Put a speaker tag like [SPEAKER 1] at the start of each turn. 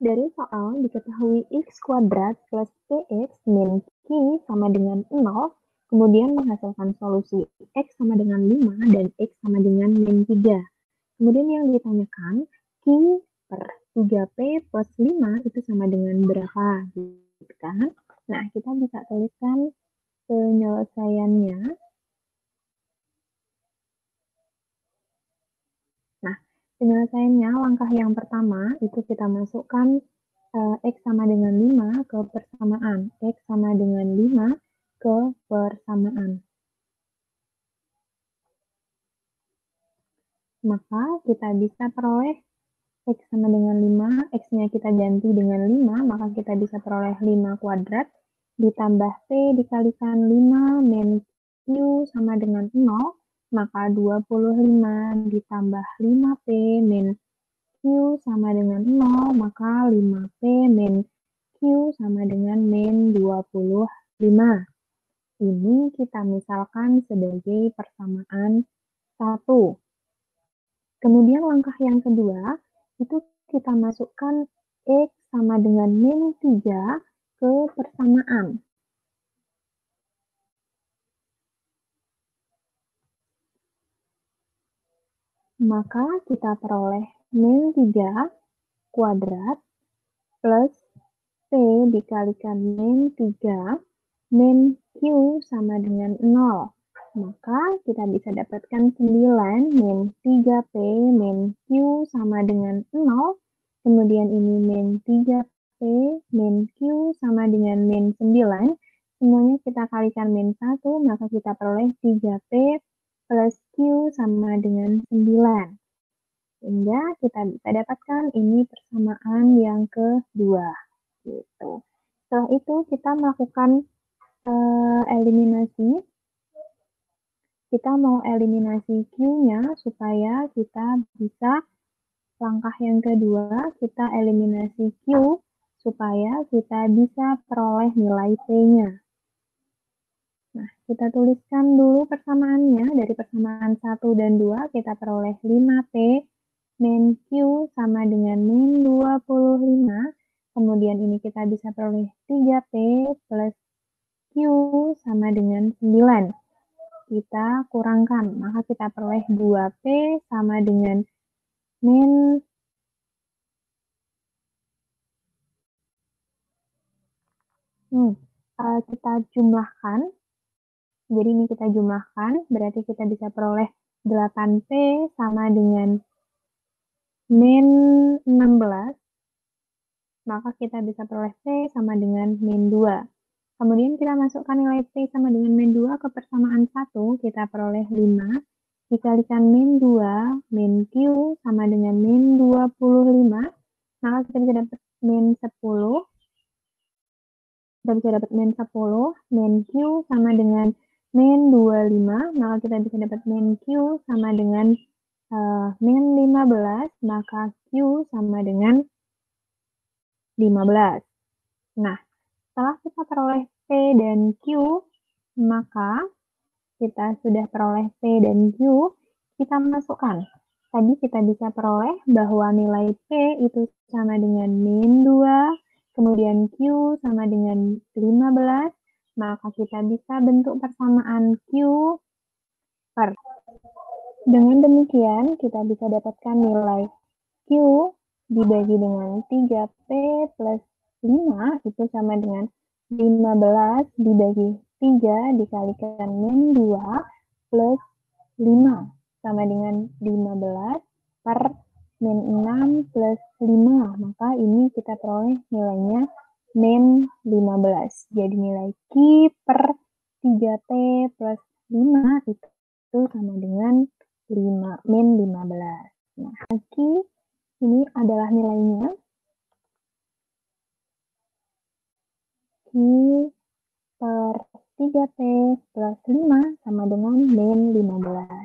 [SPEAKER 1] Dari soal diketahui x kuadrat plus px min q sama dengan 0, kemudian menghasilkan solusi x sama dengan 5 dan x sama dengan min 3. Kemudian yang ditanyakan, q per 3p plus 5 itu sama dengan berapa? Gitu kan? Nah, kita bisa tuliskan penyelesaiannya. Nah, penyelesaiannya langkah yang pertama itu kita masukkan X sama dengan 5 ke persamaan. X sama dengan 5 ke persamaan. Maka kita bisa peroleh X sama dengan 5, X-nya kita ganti dengan 5, maka kita bisa peroleh 5 kuadrat, ditambah P dikalikan 5 min Q sama dengan 0, maka 25 ditambah 5P min Q sama dengan 0, maka 5P min Q sama dengan min 25. Ini kita misalkan sebagai persamaan 1. Kemudian langkah yang kedua, itu kita masukkan X sama dengan min 3 ke persamaan. Maka kita peroleh min 3 kuadrat plus P dikalikan min 3 min Q sama dengan 0. Maka kita bisa dapatkan 9 min 3P min Q sama dengan 0. Kemudian ini min 3P min Q sama dengan min 9. Semuanya kita kalikan min 1, maka kita peroleh 3P plus Q sama dengan 9. Sehingga kita bisa dapatkan ini persamaan yang kedua. Gitu. Setelah itu kita melakukan eliminasi. Kita mau eliminasi Q-nya supaya kita bisa langkah yang kedua, kita eliminasi Q supaya kita bisa peroleh nilai P-nya. Nah, kita tuliskan dulu persamaannya. Dari persamaan 1 dan 2, kita peroleh 5P min Q sama dengan min 25. Kemudian ini kita bisa peroleh 3P plus Q sama dengan 9. Kita kurangkan, maka kita peroleh 2P sama dengan min kita jumlahkan. Jadi ini kita jumlahkan, berarti kita bisa peroleh 8P sama dengan min 16. Maka kita bisa peroleh P sama dengan min 2. Kemudian kita masukkan nilai P sama dengan min 2 ke persamaan 1, kita peroleh 5. Dikalikan min 2, min Q sama dengan min 25. Maka kita bisa dapat min 10. Kita bisa dapat min 10, min Q sama dengan min 25. Maka kita bisa dapat min Q sama dengan min 15. Maka Q sama dengan 15. Nah, setelah kita peroleh P dan Q, maka kita sudah peroleh P dan Q, kita masukkan. Tadi kita bisa peroleh bahwa nilai P itu sama dengan min 2, kemudian Q sama dengan 15, maka kita bisa bentuk persamaan Q per. Dengan demikian, kita bisa dapatkan nilai Q dibagi dengan 3P plus 5 itu sama dengan 15 dibagi 3 dikalikan min 2 plus 5 sama dengan 15 per min 6 plus 5. Maka ini kita peroleh nilainya min 15. Jadi nilai Q per 3P plus 5 itu sama dengan min 15. Nah, Q ini adalah nilainya. Q per 3P plus 5 sama dengan min 15.